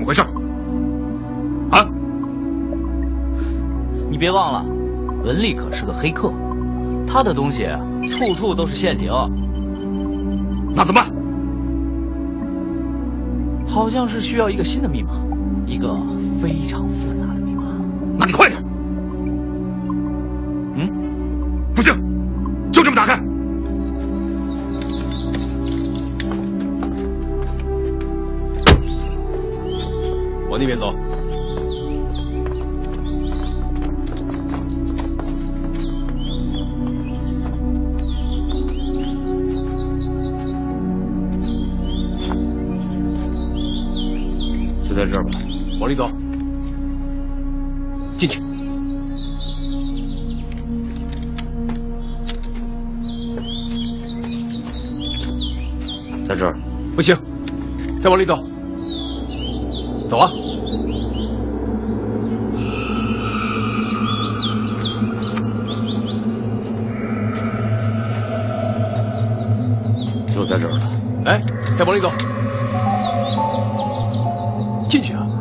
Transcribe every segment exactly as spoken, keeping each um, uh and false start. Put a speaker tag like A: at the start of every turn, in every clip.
A: 么回事？啊！
B: 你别忘了，文丽可是个黑客，他的东西处处都是陷阱。
A: 那怎么办？
B: 好像是需要一个新的密码，一个非常复杂的密码。
A: 那你快点！
B: 嗯，
A: 不行，就这么打开。往那边走。就在这儿吧，往里走。进去。在这儿。不行，再往里走。走啊！就在这儿了。哎，再往里走。进去啊！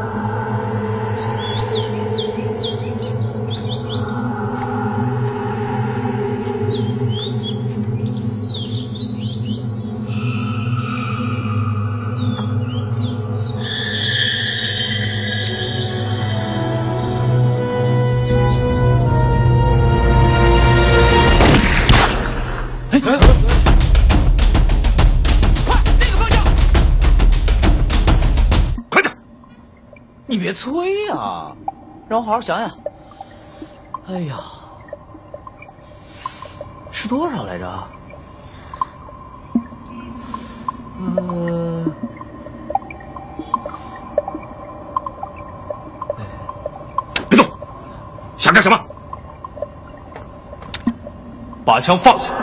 B: 催呀，让我好好想想。哎呀，是多少来着？呃，
A: 别动！想干什么？把枪放下！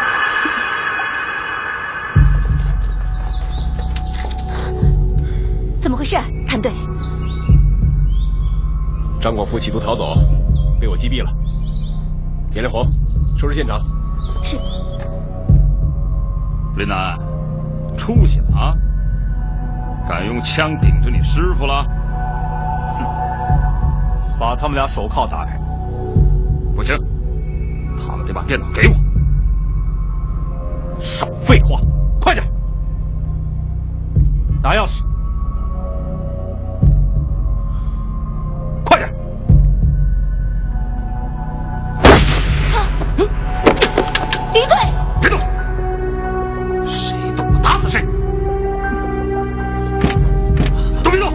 C: 怎么回事，谭队？
A: 张广富企图逃走，被我击毙了。田连红，收拾现场。
C: 是。
A: 林南，出息了啊！敢用枪顶着你师傅了？哼！把他们俩手铐打开。不行，他们得把电脑给我。少废话，快点！拿钥匙。
C: 离队！
A: 别动！谁动我打死谁！都别动！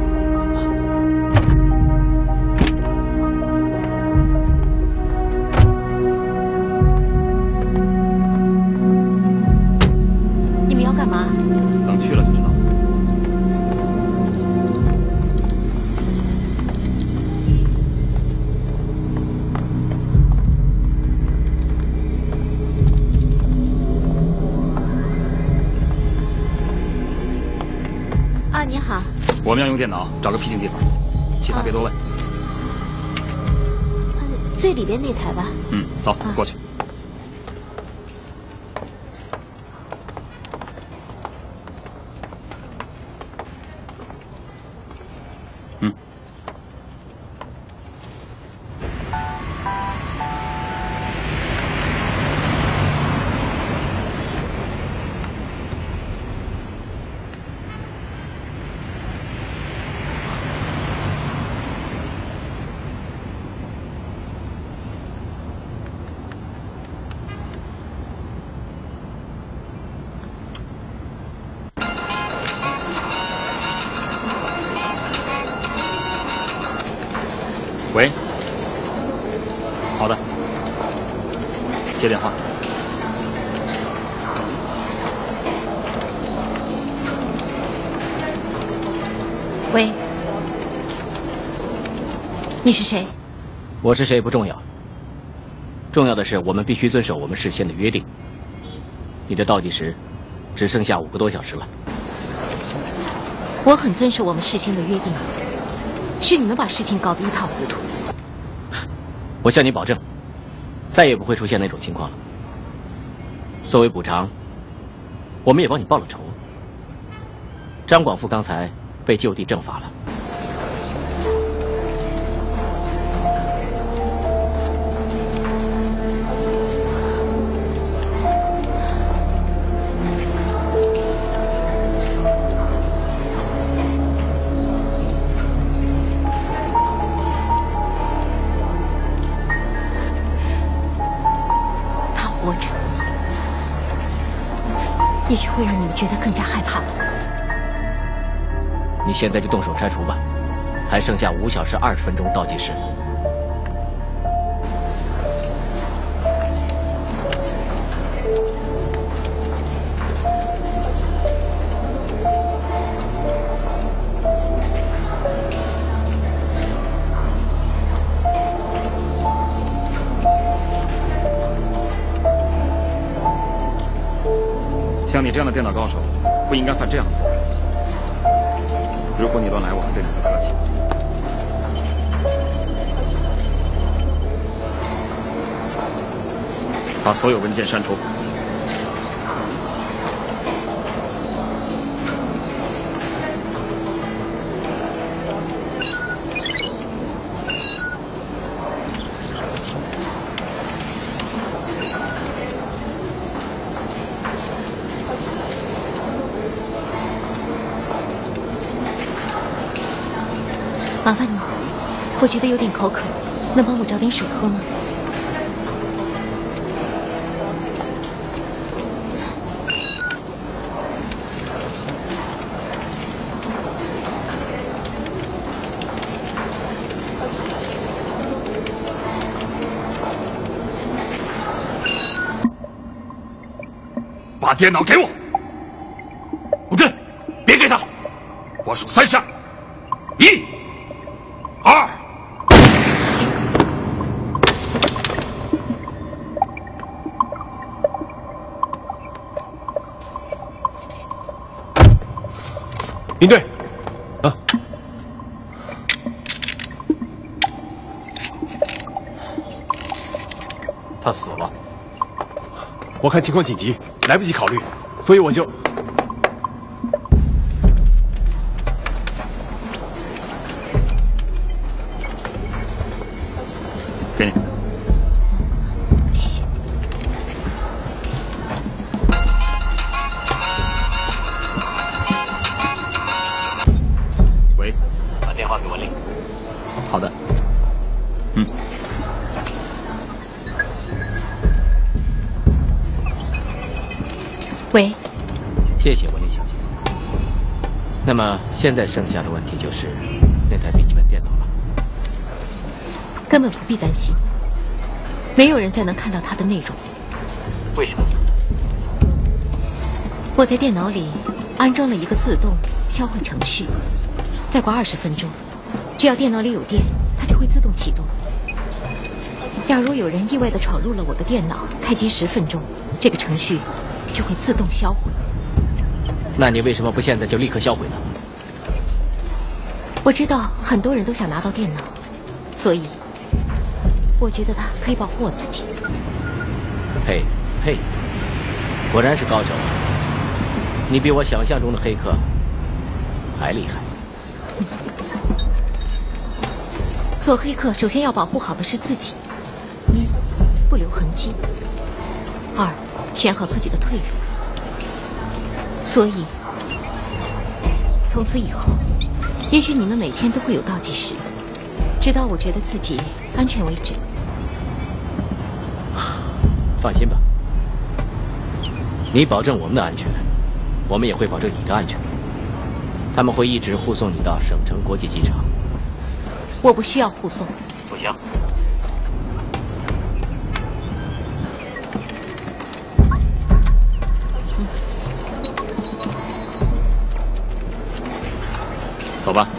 C: 你们要干嘛？
B: 等去了就知道。
C: 你好，
A: 我们要用电脑，找个僻静地方，其他别多问。
C: 嗯，最里边那台吧。
A: 嗯，走，
C: 啊、
A: 过去。嗯。喂，好的，接电话。
C: 喂，你是谁？
D: 我是谁不重要，重要的是我们必须遵守我们事先的约定。你的倒计时只剩下五个多小时了。
C: 我很遵守我们事先的约定，是你们把事情搞得一塌糊涂。
D: 我向你保证，再也不会出现那种情况了。作为补偿，我们也帮你报了仇。张广富刚才被就地正法了。
C: 他活着，也许会让你们觉得更加害怕。
D: 你现在就动手拆除吧，还剩下五小时二十分钟倒计时。
A: 像你这样的电脑高手，不应该犯这样的错。如果你乱来，我会对你不客气。把所有文件删除。
C: 麻烦你，我觉得有点口渴，能帮我找点水喝吗？
A: 把电脑给我！不对，别给他！我数三下，一。二，
E: 林队，啊，
D: 他死了。
E: 我看情况紧急，来不及考虑，所以我就。
A: 给你。
C: 谢谢。
A: 喂，
D: 把电话给文丽。
A: 好的。嗯。
C: 喂。
D: 谢谢文丽小姐。那么现在剩下的问题就是那台笔记本电脑了。
C: 根本不必担心，没有人再能看到它的内容。
D: 为什么？
C: 我在电脑里安装了一个自动销毁程序，再过二十分钟，只要电脑里有电，它就会自动启动。假如有人意外地闯入了我的电脑，开机十分钟，这个程序就会自动销毁。
D: 那你为什么不现在就立刻销毁呢？
C: 我知道很多人都想拿到电脑，所以我觉得它可以保护我自己。
D: 佩佩，果然是高手。你比我想象中的黑客还厉害。
C: 做黑客首先要保护好的是自己：一，不留痕迹；二，选好自己的退路。所以，从此以后，也许你们每天都会有倒计时，直到我觉得自己安全为止。
D: 放心吧，你保证我们的安全，我们也会保证你的安全。他们会一直护送你到省城国际机场。
C: 我不需要护送。
D: 不行。
C: 嗯、
A: 走吧。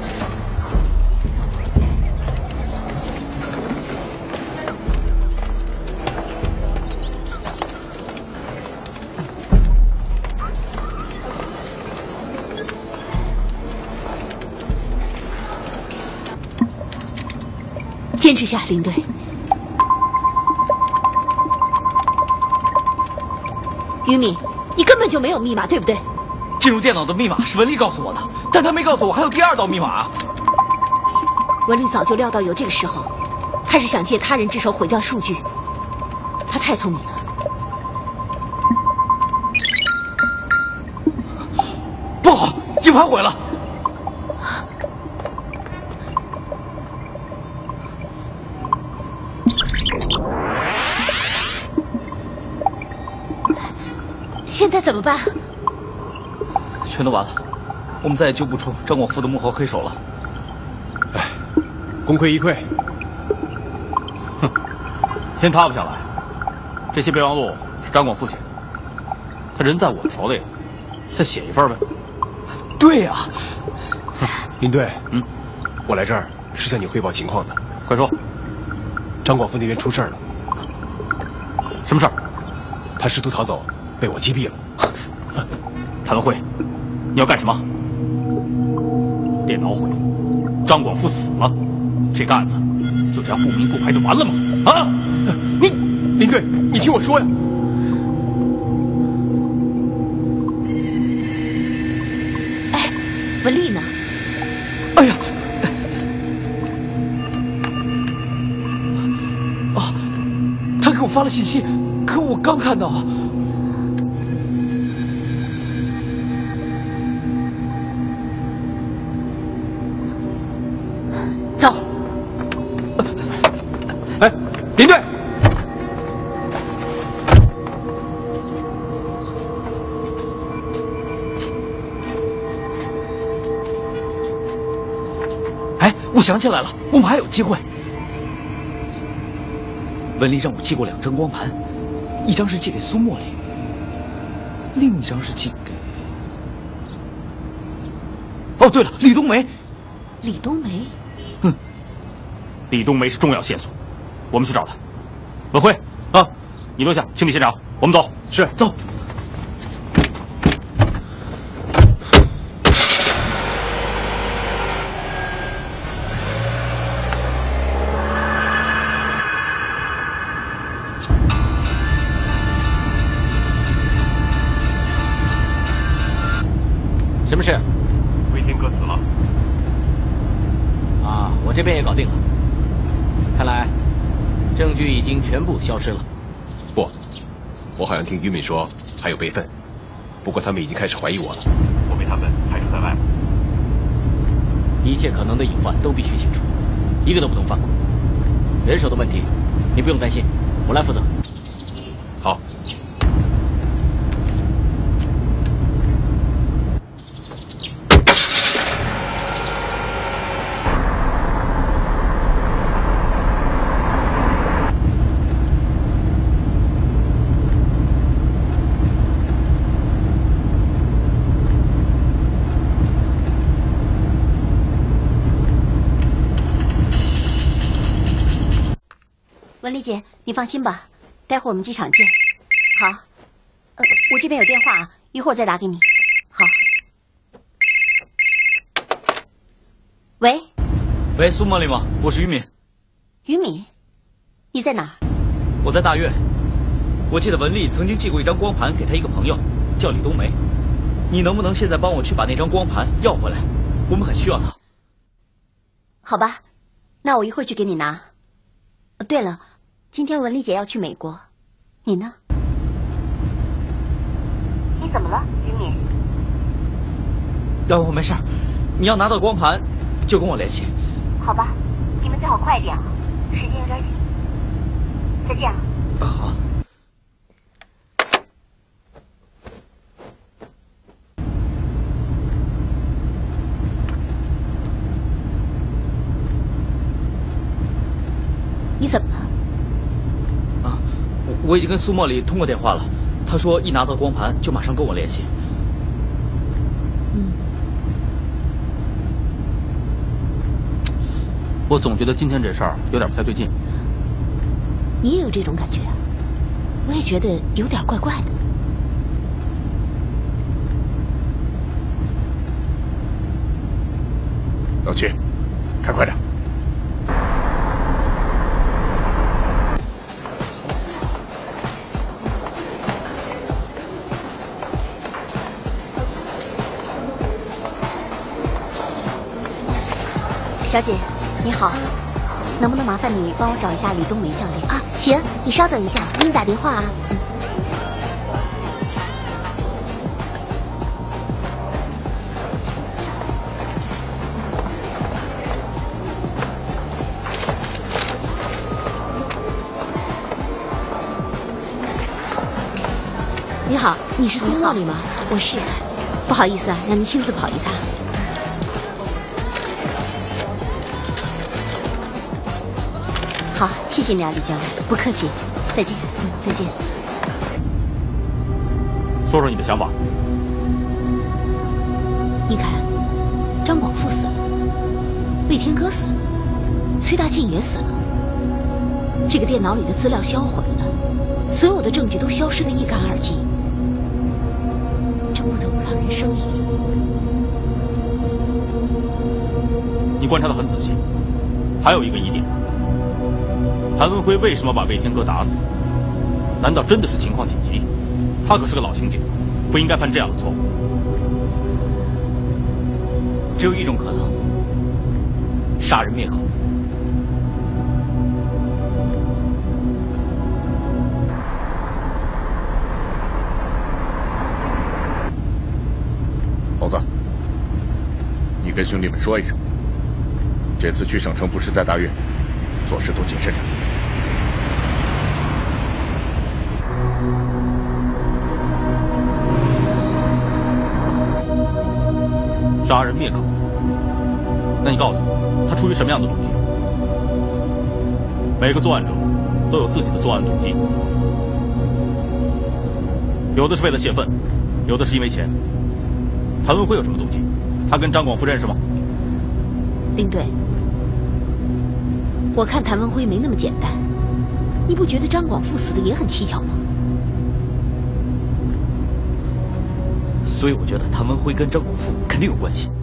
C: 坚持下，林队。于敏，你根本就没有密码，对不对？
B: 进入电脑的密码是文丽告诉我的，但他没告诉我还有第二道密码。
C: 文丽早就料到有这个时候，开始想借他人之手毁掉数据。他太聪明了。
B: 不好，硬盘毁了。
C: 现在怎么办？
B: 全都完了，我们再也救不出张广富的幕后黑手了。
E: 哎，功亏一篑。
A: 哼，天塌不下来。这些备忘录是张广富写的，他人在我手里，再写一份呗。
B: 对呀、啊。
E: 林队，
A: 嗯，
E: 我来这儿是向你汇报情况的。
A: 快说。
E: 张广富那边出事了。
A: 什么事儿？
E: 他试图逃走，被我击毙了。
A: 谭文慧，你要干什么？电脑毁，张广富死了，这个案子就这样不明不白的完了吗？啊！
E: 你，林队，你听我说呀！
C: 哎，文丽呢？
B: 哎呀！啊，他给我发了信息，可我刚看到。
C: 走。
E: 哎，林队。
B: 哎，我想起来了，我们还有机会。文丽让我寄过两张光盘，一张是寄给苏茉莉，另一张是寄给……哦，对了，李冬梅。
C: 李冬梅。
B: 哼，
A: 李冬梅是重要线索，我们去找她。文辉啊，你留下清理现场，我们走。
E: 是，
B: 走。
D: 什么事？
A: 魏天哥死了。
D: 啊，我这边也搞定了。看来证据已经全部消失了。
E: 不，我好像听于敏说还有备份，不过他们已经开始怀疑我了。
A: 我被他们排除在外了。
D: 一切可能的隐患都必须清楚，一个都不能放过。人手的问题，你不用担心，我来负责。
E: 好。
C: 文丽姐，你放心吧，待会儿我们机场见。好，呃，我这边有电话，一会儿再打给你。好。喂。
B: 喂，苏茉莉吗？我是于敏。
C: 于敏，你在哪儿？
B: 我在大院。我记得文丽曾经寄过一张光盘给她一个朋友，叫李冬梅。你能不能现在帮我去把那张光盘要回来？我们很需要它。
C: 好吧，那我一会儿去给你拿。对了，今天文丽姐要去美国，你呢？你怎么了，于敏？
B: 呃，我没事。你要拿到光盘，就跟我联系。
C: 好吧，你们最好快点，时间有点紧。再见啊。
B: 啊，好。
C: 你怎么了？
B: 啊，我我已经跟苏茉莉通过电话了，她说一拿到光盘就马上跟我联系。
C: 嗯。
A: 我总觉得今天这事儿有点不太对劲。
C: 你也有这种感觉啊？我也觉得有点怪怪的。
A: 老七，开快点。
C: 小姐，你好，能不能麻烦你帮我找一下李冬梅教练啊？行，你稍等一下，给你打电话啊。嗯。你好，你是苏茉莉吗？我是。不好意思啊，让您亲自跑一趟。好，谢谢你啊，李教练，不客气，再见。嗯，再见。
A: 说说你的想法。
C: 你看，张广富死了，魏天歌死了，崔大庆也死了，这个电脑里的资料销毁了，所有的证据都消失得一干二净。这不得不让人生疑。
A: 你观察得很仔细，还有一个疑点：谭文辉为什么把魏天歌打死？难道真的是情况紧急？他可是个老刑警，不应该犯这样的错误。
B: 只有一种可能：杀人灭口。
F: 猴子，你跟兄弟们说一声，这次去省城不是在大院，做事都谨慎点。
A: 杀人灭口，那你告诉我，他出于什么样的动机？每个作案者都有自己的作案动机，有的是为了泄愤，有的是因为钱。谭文辉有什么动机？他跟张广富认识吗？
C: 领队，我看谭文辉没那么简单。你不觉得张广富死的也很蹊跷吗？
B: 所以我觉得谭文辉跟张广富肯定有关系。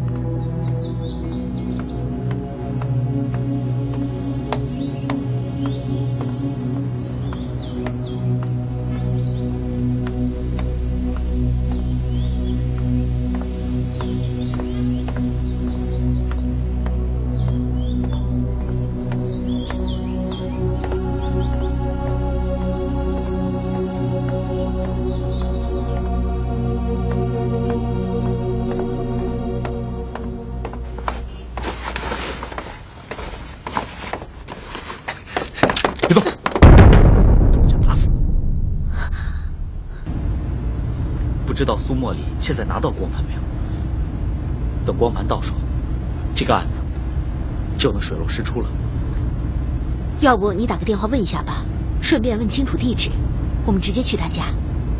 B: 不知道苏茉莉现在拿到光盘没有？等光盘到手，这个案子就能水落石出了。
C: 要不你打个电话问一下吧，顺便问清楚地址，我们直接去他家。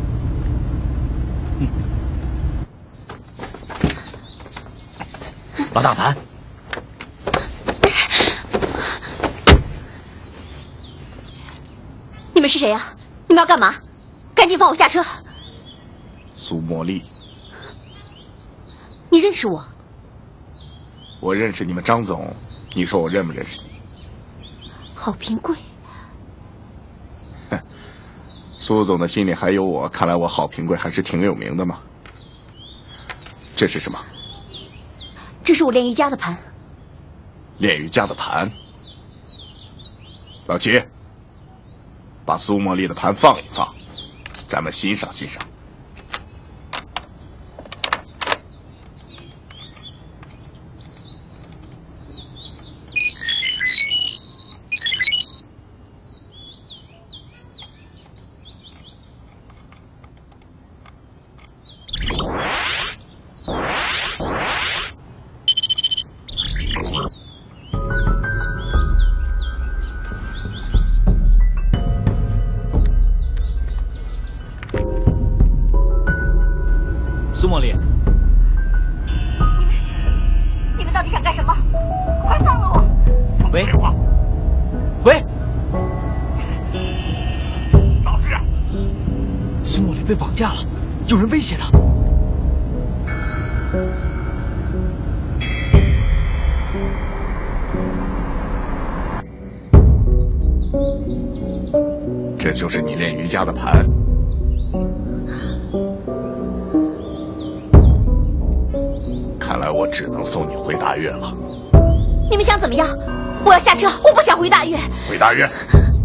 B: 嗯。老大盘。
C: 你们是谁呀？你们要干嘛？赶紧放我下车！
F: 苏茉莉，
C: 你认识我？
F: 我认识你们张总，你说我认不认识你？
C: 郝平贵。
F: 哼，苏总的心里还有我，看来我郝平贵还是挺有名的嘛。这是什么？
C: 这是我练瑜伽的盘。
F: 练瑜伽的盘？老齐，把苏茉莉的盘放一放，咱们欣赏欣赏。
B: 苏茉莉，
C: 你们，你们到底想干什么？快放了我！
B: 喂，喂，
A: 老师，
B: 苏茉莉被绑架了，有人威胁她。
F: 这就是你练瑜伽的盘。看来我只能送你回大院了。
C: 你们想怎么样？我要下车，我不想回大院。
F: 回大院？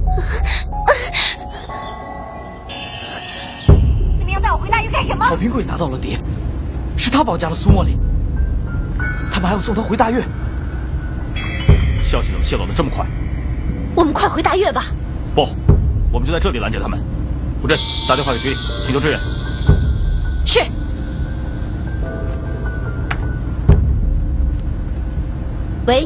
C: 你们要带我回大院干什么？
B: 郝平贵拿到了碟，是他绑架了苏茉莉，他们还要送他回大院。
A: 消息怎么泄露的这么快？
C: 我们快回大院吧。
A: 不，我们就在这里拦截他们。吴震，打电话给局里，请求支援。
C: 是。喂。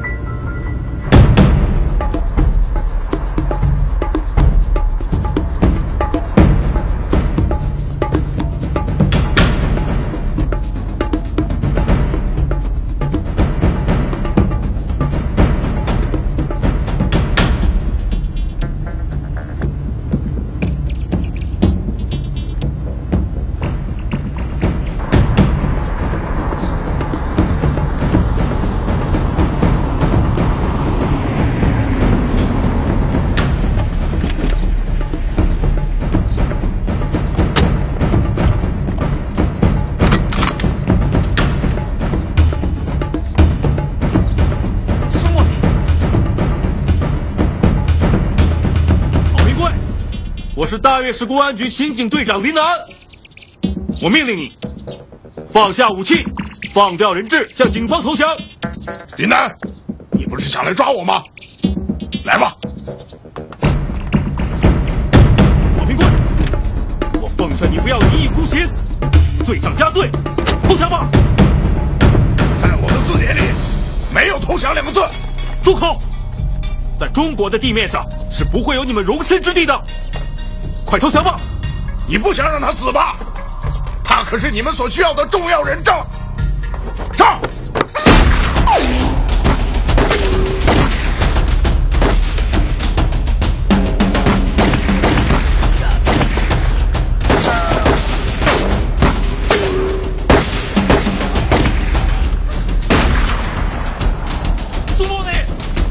A: 我是大岳市公安局刑警队长林南，我命令你放下武器，放掉人质，向警方投降。
F: 林南，你不是想来抓我吗？来吧。
A: 郝平贵，我奉劝你不要一意孤行，罪上加罪，投降吧。
F: 在我的字典里没有投降两个字。
A: 住口！在中国的地面上是不会有你们容身之地的。快投降吧！
F: 你不想让他死吧？他可是你们所需要的重要人证。上！
A: 苏茉莉。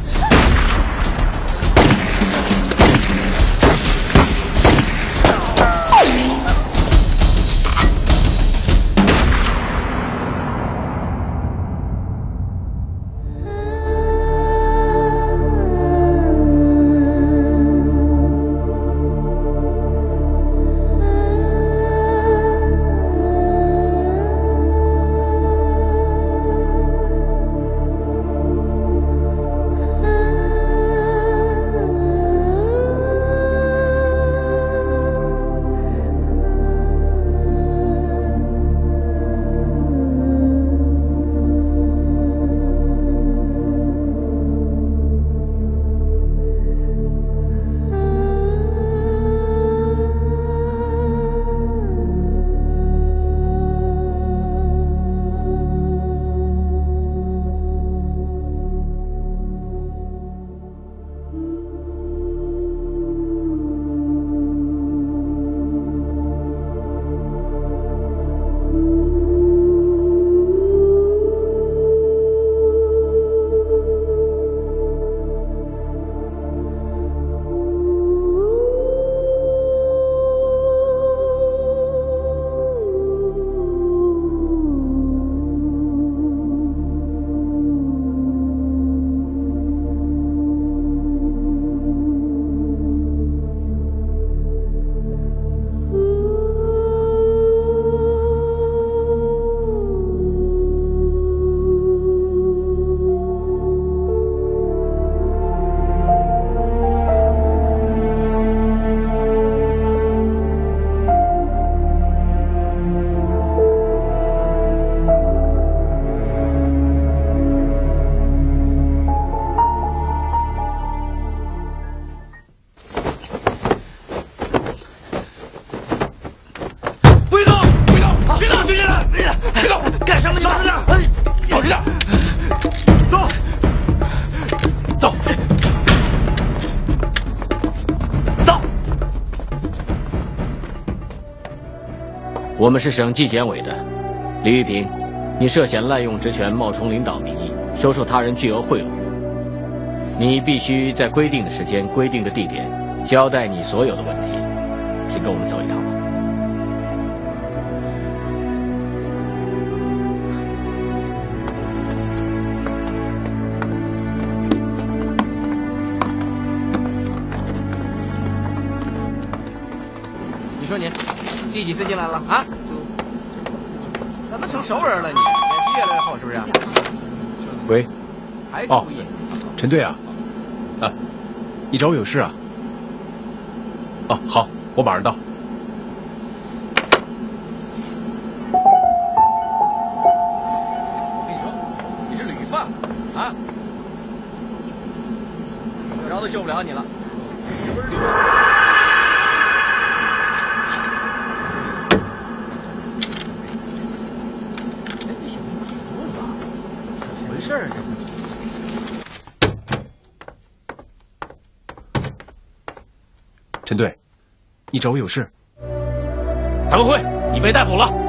D: 我们是省纪检委的，李玉平，你涉嫌滥用职权、冒充领导名义收受他人巨额贿赂，你必须在规定的时间、规定的地点交代你所有的问题，请跟我们走一趟吧。
B: 第几次进来了啊？怎么成熟人了你？脸皮越来越厚是不是？
E: 喂。
B: 还故意？
E: 陈队啊，啊，你找我有事啊？哦，好，我马上到。
B: 我跟你说，你是屡犯啊，有招都救不了你了。这不是屡。哎，这小子不是多了吧？怎么回事啊？这
E: 陈队，你找我有事？
A: 谭文辉，你被逮捕了。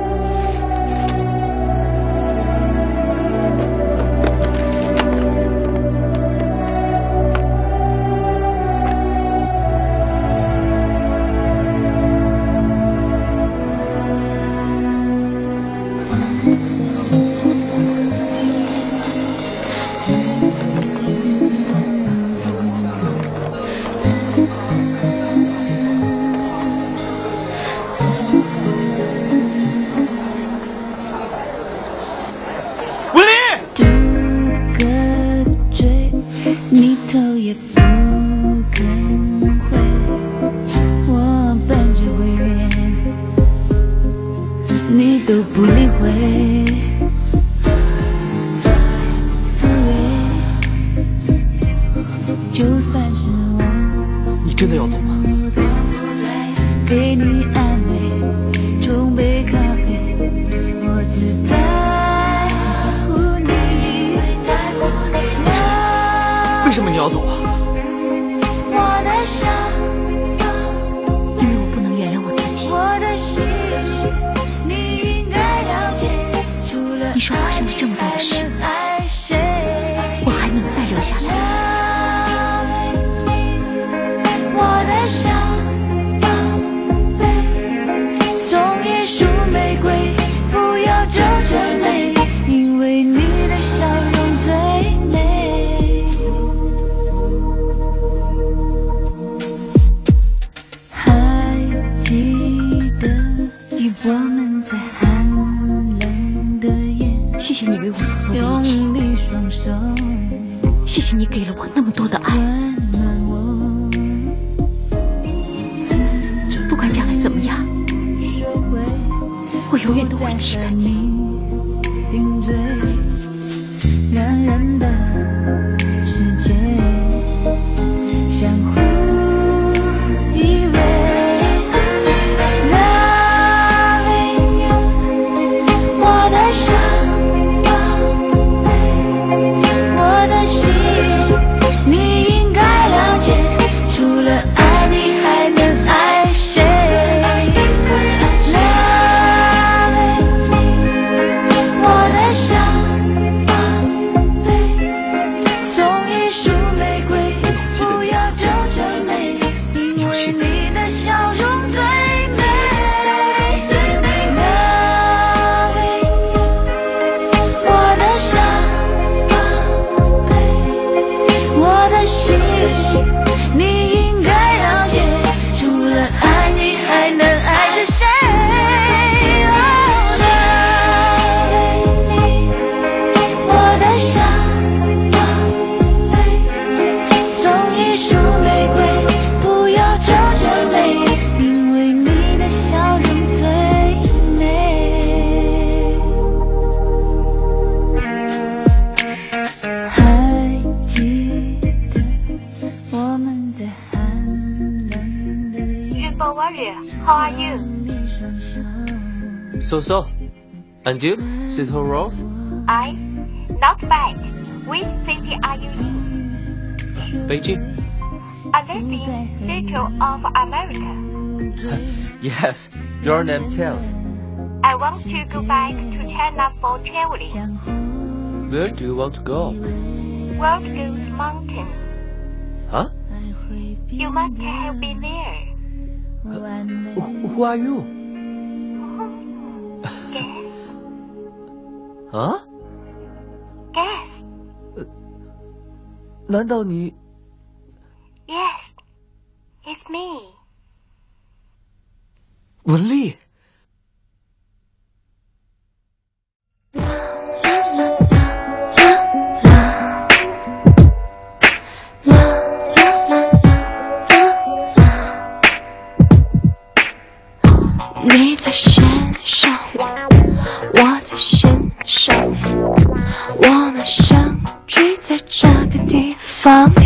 G: So, and you, Sister Rose?
H: I? Not bad. Which city are you in?
G: Beijing.
H: I live in Central of America.
G: Yes, your name tells.
H: I want to go back to China for traveling.
G: Where do you want to go?
H: World Gold Mountain.
G: Huh?
H: You must have been there.
G: Uh, who, who are you?
H: Guess.
G: 啊
H: Guess.
G: 难道你
H: Yes, it's me.
G: 文丽？
I: 你在线上，我在线上，我们相聚在这个地方。